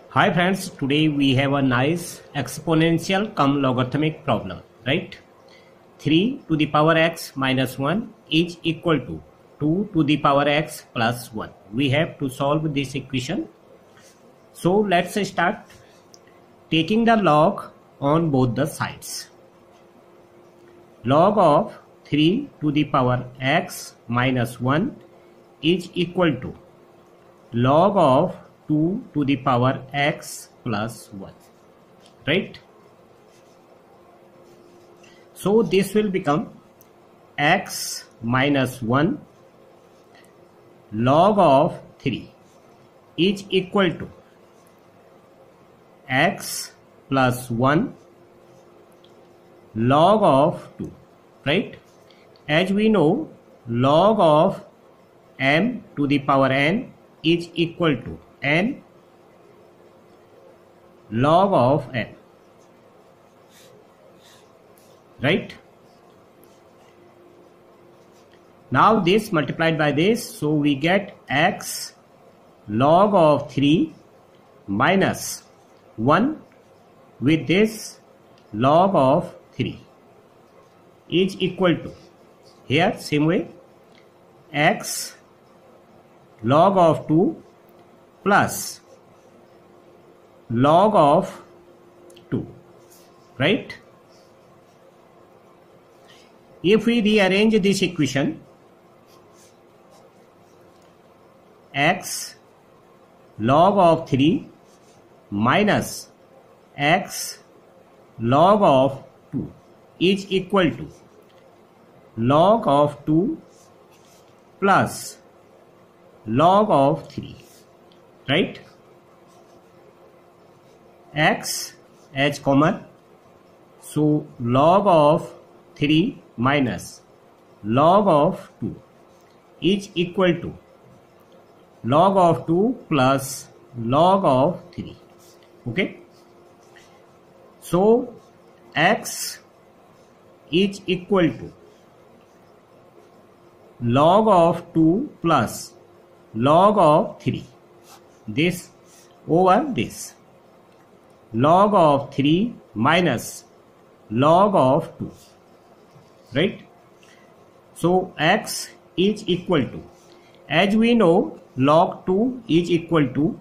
Hi friends, today we have a nice exponential cum logarithmic problem, right? 3 to the power x minus 1 is equal to 2 to the power x plus 1. We have to solve this equation. So let's start taking the log on both the sides. Log of 3 to the power x minus 1 is equal to log of 2 to the power x plus 1, right? So this will become x minus 1 log of 3 is equal to x plus 1 log of 2, right? As we know, log of m to the power n is equal to n log of n, right? Now this multiplied by this, so we get x log of 3 minus 1 with this log of 3 is equal to, here same way, x log of 2 plus log of 2, right? If we rearrange this equation, x log of 3 minus x log of 2 is equal to log of 2 plus log of 3, right? X as common, so log of 3 minus log of 2 is equal to log of 2 plus log of 3. Okay, so x is equal to log of 2 plus log of 3, this over this, log of 3 minus log of 2, right? So x is equal to, as we know, log 2 is equal to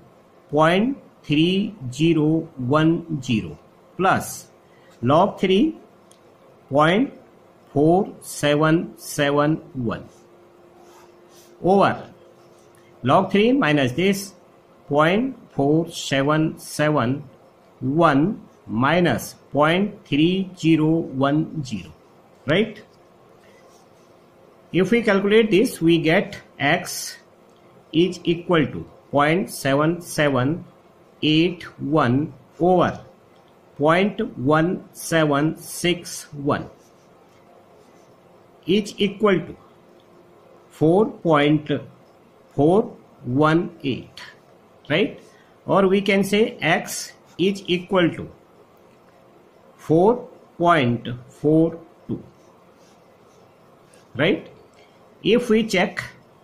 0.3010 plus log 3 0.4771 over log 3 minus this 0.4771 minus 0.3010, right? If we calculate this, we get x is equal to 0.7781 over 0.1761 is equal to 4.418, right? Or we can say x is equal to 4.42, right? If we check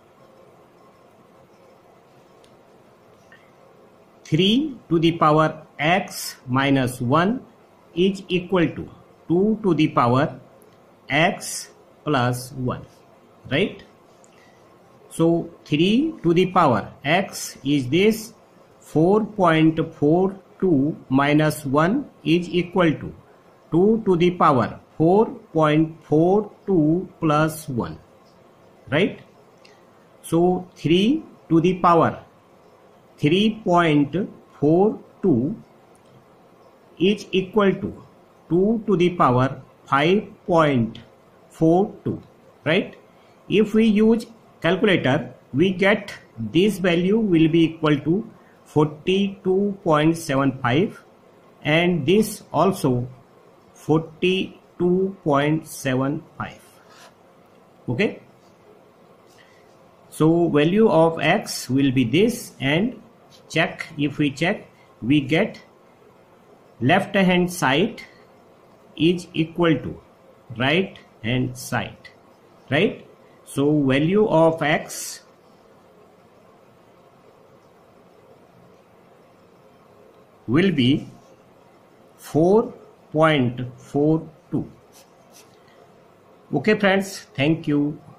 3 to the power x minus 1 is equal to 2 to the power x plus 1, right? So 3 to the power x is this, 4.42 minus 1 is equal to 2 to the power 4.42 plus 1, right? So 3 to the power 3.42 is equal to 2 to the power 5.42, right? If we use calculator, we get this value will be equal to 42.75 and this also 42.75. Okay, so value of x will be this, and check, if we check, we get left hand side is equal to right hand side, right? So value of x will be 4.42. Okay friends, thank you.